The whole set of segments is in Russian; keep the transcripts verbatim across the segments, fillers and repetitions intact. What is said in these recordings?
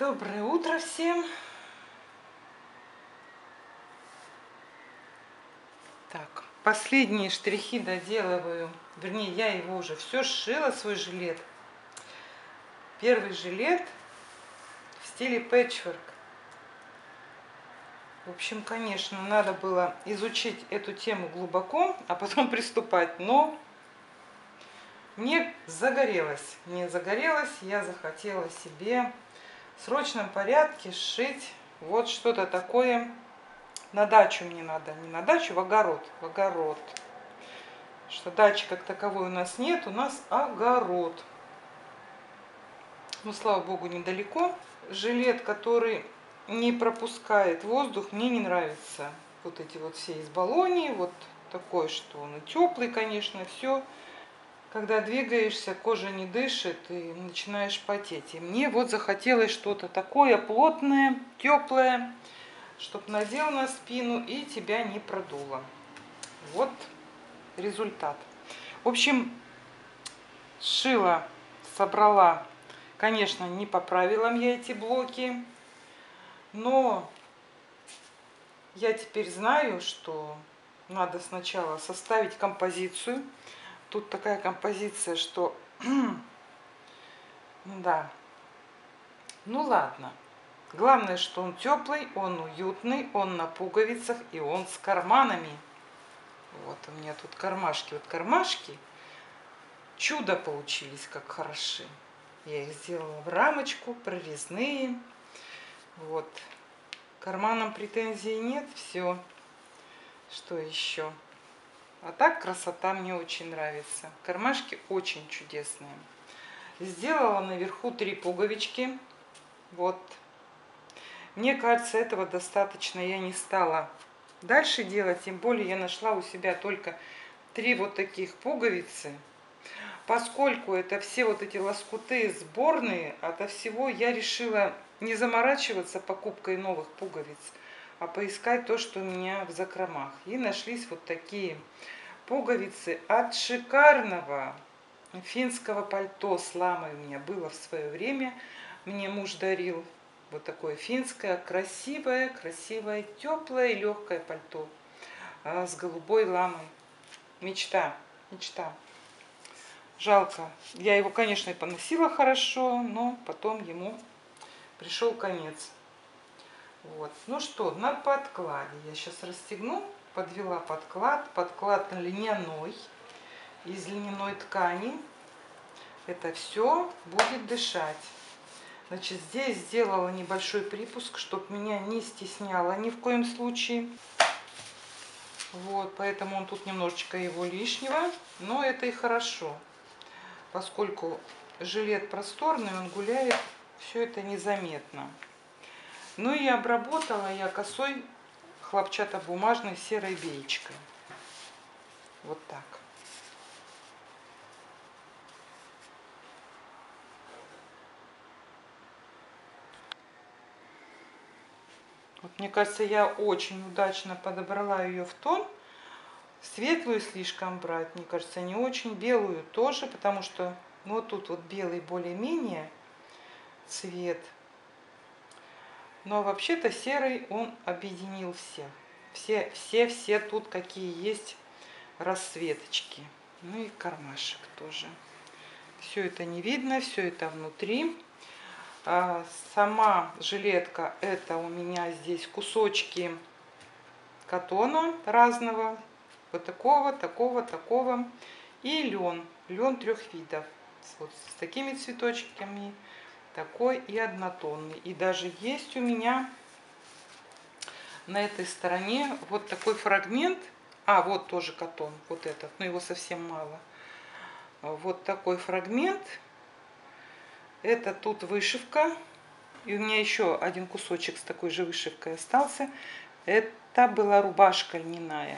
Доброе утро всем. Так, последние штрихи доделываю. Вернее, я его уже все сшила, свой жилет. Первый жилет в стиле пэтчворк. В общем, конечно, надо было изучить эту тему глубоко, а потом приступать. Но мне загорелось. Мне загорелось, я захотела себе в срочном порядке сшить вот что-то такое. На дачу мне надо, не на дачу, в огород, в огород. Что дачи как таковой у нас нет, у нас огород. Ну, слава богу, недалеко. Жилет, который не пропускает воздух, мне не нравится. Вот эти вот все из баллонии, вот такой, что он и теплый, конечно, все. Когда двигаешься, кожа не дышит и начинаешь потеть. И мне вот захотелось что-то такое плотное, теплое, чтобы надел на спину и тебя не продуло. Вот результат. В общем, сшила, собрала. Конечно, не по правилам я эти блоки, но я теперь знаю, что надо сначала составить композицию. Тут такая композиция, что да, ну ладно. Главное, что он теплый, он уютный, он на пуговицах и он с карманами. Вот у меня тут кармашки. Вот кармашки чудо получились, как хороши. Я их сделала в рамочку, прорезные. Вот. К карманам претензий нет, все. Что еще? А так красота мне очень нравится. Кармашки очень чудесные. Сделала наверху три пуговички. Вот. Мне кажется, этого достаточно. Я не стала дальше делать. Тем более я нашла у себя только три вот таких пуговицы. Поскольку это все вот эти лоскуты сборные, ото всего я решила не заморачиваться покупкой новых пуговиц, а поискать то, что у меня в закромах. И нашлись вот такие пуговицы от шикарного финского пальто с ламой. У меня было в свое время. Мне муж дарил вот такое финское, красивое, красивое, теплое и легкое пальто с голубой ламой. Мечта, мечта. Жалко. Я его, конечно, и поносила хорошо, но потом ему пришел конец. Вот. Ну что, на подкладе. Я сейчас расстегну, подвела подклад. Подклад льняной, из льняной ткани. Это все будет дышать. Значит, здесь сделала небольшой припуск, чтобы меня не стесняло ни в коем случае. Вот, поэтому он тут немножечко его лишнего, но это и хорошо. Поскольку жилет просторный, он гуляет, все это незаметно. Ну и обработала я косой хлопчатобумажной серой беечкой. Вот так. Вот, мне кажется, я очень удачно подобрала ее в тон. Светлую слишком брать, мне кажется, не очень. Белую тоже, потому что ну, вот тут вот белый более-менее цвет. Но вообще-то серый он объединил все. Все, все, все тут какие есть расцветочки. Ну и кармашек тоже. Все это не видно, все это внутри. А сама жилетка, это у меня здесь кусочки катона разного. Вот такого, такого, такого. И лен. Лен трех видов. Вот с такими цветочками. Такой и однотонный. И даже есть у меня на этой стороне вот такой фрагмент. А, вот тоже катон. Вот этот. Но его совсем мало. Вот такой фрагмент. Это тут вышивка. И у меня еще один кусочек с такой же вышивкой остался. Это была рубашка льняная.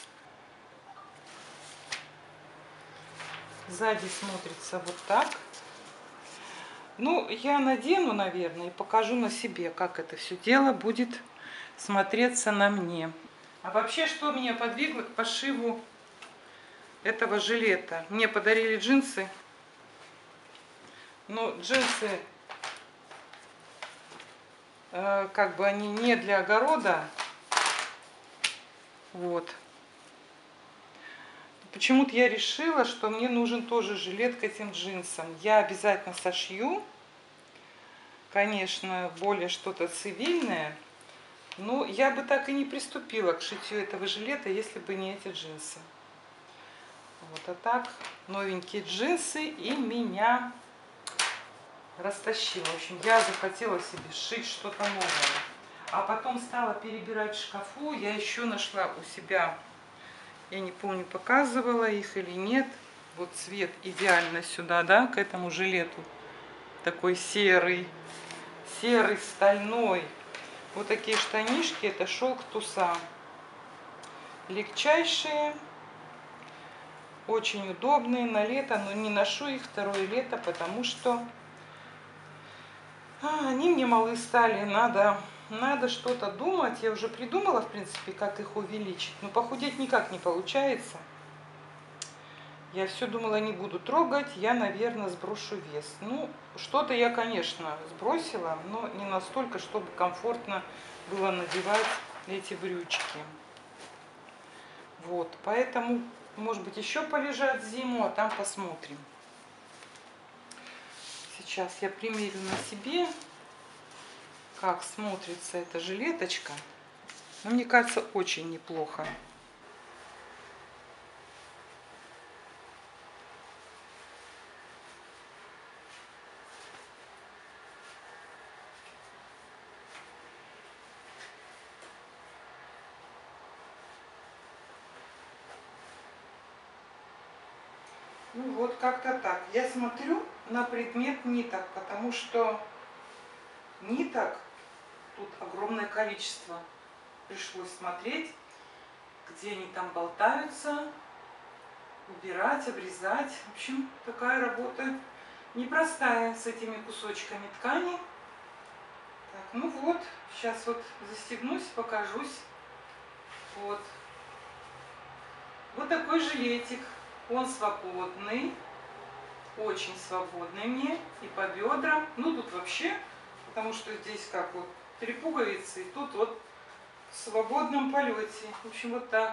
Сзади смотрится вот так. Ну, я надену, наверное, и покажу на себе, как это все дело будет смотреться на мне. А вообще, что меня подвигло к пошиву этого жилета? Мне подарили джинсы. Но джинсы э, как бы они не для огорода. Вот. Почему-то я решила, что мне нужен тоже жилет к этим джинсам. Я обязательно сошью. Конечно, более что-то цивильное. Но я бы так и не приступила к шитью этого жилета, если бы не эти джинсы. Вот, а так, новенькие джинсы и меня растащило. В общем, я захотела себе сшить что-то новое. А потом стала перебирать в шкафу. Я еще нашла у себя, я не помню, показывала их или нет. Вот цвет идеально сюда, да, к этому жилету. Такой серый, серый, стальной. Вот такие штанишки, это шелк туса. Легчайшие, очень удобные на лето, но не ношу их второе лето, потому что а, они мне малы стали. Надо, надо что-то думать. Я уже придумала, в принципе, как их увеличить, но похудеть никак не получается. Я все думала, не буду трогать, я, наверное, сброшу вес. Ну, что-то я, конечно, сбросила, но не настолько, чтобы комфортно было надевать эти брючки. Вот, поэтому, может быть, еще полежат зиму, а там посмотрим. Сейчас я примерю на себе, как смотрится эта жилеточка. Но мне кажется, очень неплохо. Ну вот как-то так. Я смотрю на предмет ниток, потому что ниток тут огромное количество. Пришлось смотреть, где они там болтаются, убирать, обрезать. В общем, такая работа непростая с этими кусочками ткани. Так, ну вот, сейчас вот застегнусь, покажусь. Вот. Вот такой жилетик. Он свободный, очень свободный мне и по бедрам. Ну тут вообще, потому что здесь как вот три пуговицы, и тут вот в свободном полете. В общем, вот так.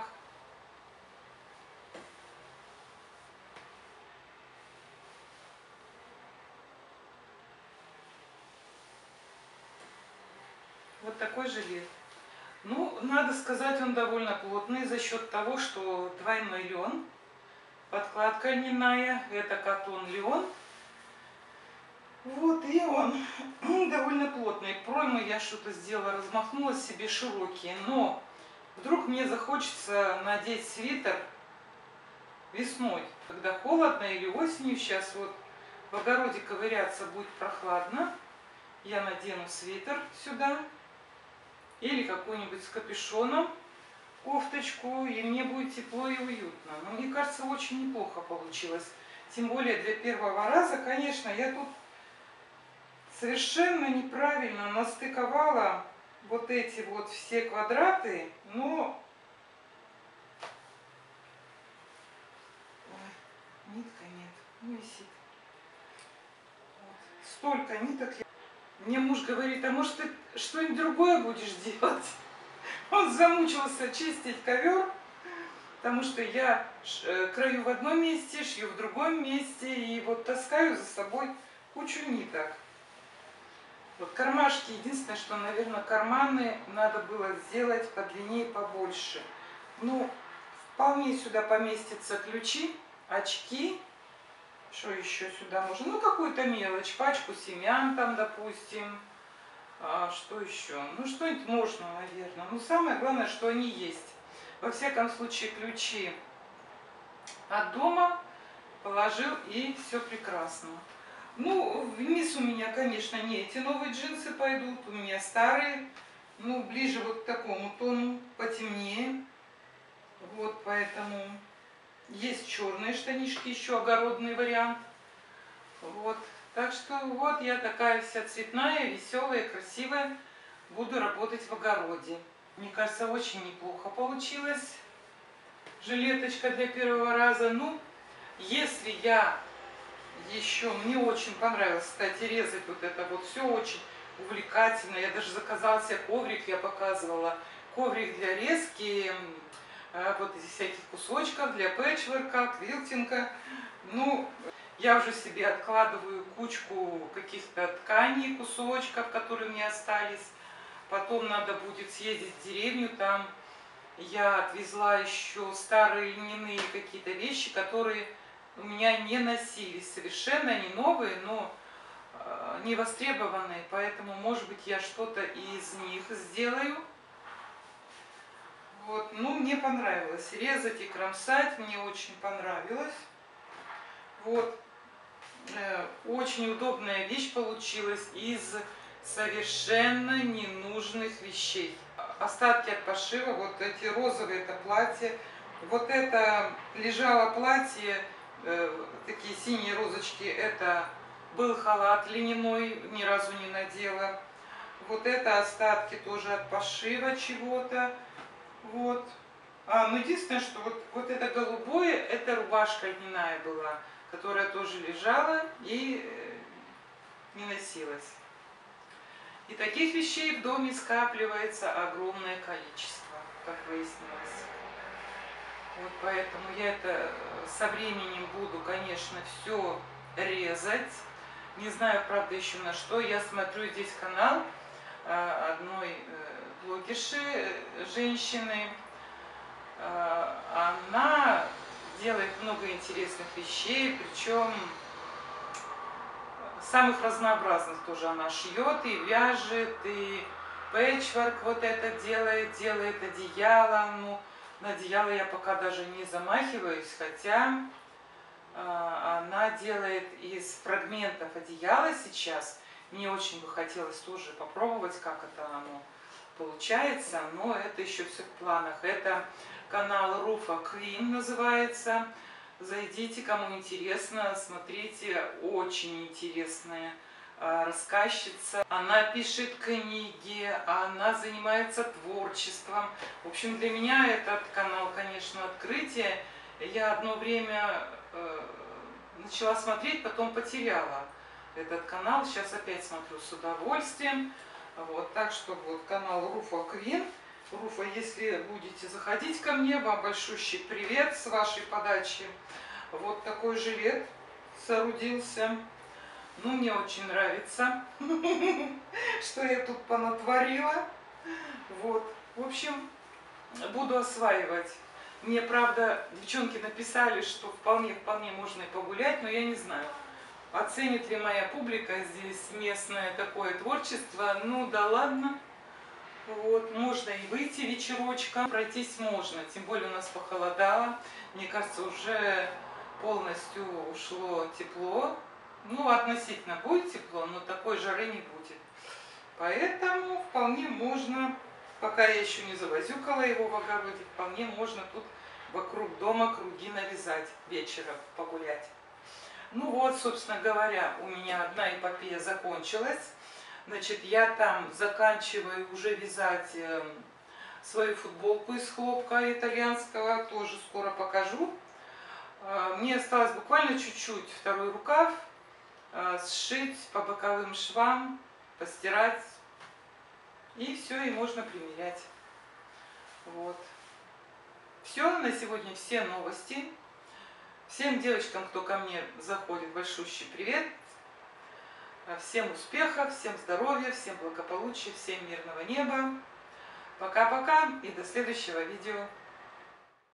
Вот такой жилет. Ну, надо сказать, он довольно плотный за счет того, что двойной лен. Подкладка льняная, это катон-лен. Вот, и он довольно плотный. Проймы я что-то сделала, размахнула себе широкие. Но вдруг мне захочется надеть свитер весной, когда холодно, или осенью. Сейчас вот в огороде ковыряться будет прохладно. Я надену свитер сюда. Или какую-нибудь с капюшоном кофточку, и мне будет тепло и уютно. Но мне кажется, очень неплохо получилось. Тем более для первого раза, конечно, я тут совершенно неправильно настыковала вот эти вот все квадраты, но ой, нитка нет, не висит. Вот. Столько ниток. Мне муж говорит, а может ты что-нибудь другое будешь делать? Он замучился чистить ковер, потому что я крою в одном месте, шью в другом месте и вот таскаю за собой кучу ниток. Вот кармашки, единственное, что, наверное, карманы надо было сделать подлиннее, побольше. Ну, вполне сюда поместятся ключи, очки. Что еще сюда можно? Ну, какую-то мелочь, пачку семян там, допустим. А что еще? Ну, что-нибудь можно, наверное. Но самое главное, что они есть. Во всяком случае, ключи от дома положил, и все прекрасно. Ну, вниз у меня, конечно, не эти новые джинсы пойдут. У меня старые. Ну, ближе вот к такому тону, потемнее. Вот, поэтому есть черные штанишки, еще огородный вариант. Вот. Так что вот я такая вся цветная, веселая, красивая. Буду работать в огороде. Мне кажется, очень неплохо получилось. Жилеточка для первого раза. Ну, если я еще... Мне очень понравилось, кстати, резать вот это вот все очень, увлекательно. Я даже заказала себе коврик, я показывала. Коврик для резки, вот из всяких кусочков, для пэтчворка, квилтинга. Ну, я уже себе откладываю кучку каких-то тканей, кусочков, которые мне остались. Потом надо будет съездить в деревню, там я отвезла еще старые льняные какие-то вещи, которые у меня не носились совершенно, они новые, но не востребованные, поэтому, может быть, я что-то из них сделаю. Вот, ну, мне понравилось резать и кромсать, мне очень понравилось. Вот, очень удобная вещь получилась из совершенно ненужных вещей. Остатки от пошива, вот эти розовые, это платье, вот это лежало платье, э, такие синие розочки, это был халат льняной, ни разу не надела. Вот это остатки тоже от пошива чего-то, вот. А, ну единственное, что вот, вот это голубое, это рубашка льняная была, которая тоже лежала и э, не носилась. И таких вещей в доме скапливается огромное количество, как выяснилось. Вот поэтому я это со временем буду, конечно, все резать. Не знаю, правда, еще на что. Я смотрю здесь канал одной блогерши, женщины. Она делает много интересных вещей, причем самых разнообразных тоже она шьет и вяжет, и пэтчворк вот это делает, делает одеяло. Ну, на одеяло я пока даже не замахиваюсь, хотя э, она делает из фрагментов одеяла сейчас. Мне очень бы хотелось тоже попробовать, как это оно получается, но это еще все в планах. Это канал Руфа Квин называется. Зайдите, кому интересно, смотрите, очень интересная рассказчица. Она пишет книги, она занимается творчеством. В общем, для меня этот канал, конечно, открытие. Я одно время э, начала смотреть, потом потеряла этот канал. Сейчас опять смотрю с удовольствием. Вот, так что вот канал Руфа Квин. Руфа, если будете заходить ко мне, вам большущий привет с вашей подачи. Вот такой жилет соорудился. Ну, мне очень нравится, что я тут понатворила. Вот, в общем, буду осваивать. Мне, правда, девчонки написали, что вполне-вполне можно и погулять, но я не знаю, оценит ли моя публика здесь местное такое творчество. Ну, да ладно. Вот, можно и выйти вечерочком, пройтись можно, тем более у нас похолодало. Мне кажется, уже полностью ушло тепло. Ну, относительно будет тепло, но такой жары не будет. Поэтому вполне можно, пока я еще не завозюкала его в огороде, вполне можно тут вокруг дома круги навязать вечером, погулять. Ну вот, собственно говоря, у меня одна эпопея закончилась. Значит, я там заканчиваю уже вязать свою футболку из хлопка итальянского, тоже скоро покажу. Мне осталось буквально чуть-чуть второй рукав сшить по боковым швам, постирать, и все, и можно примерять. Вот. Все, на сегодня все новости. Всем девочкам, кто ко мне заходит, большущий привет. Всем успехов, всем здоровья, всем благополучия, всем мирного неба. Пока-пока и до следующего видео.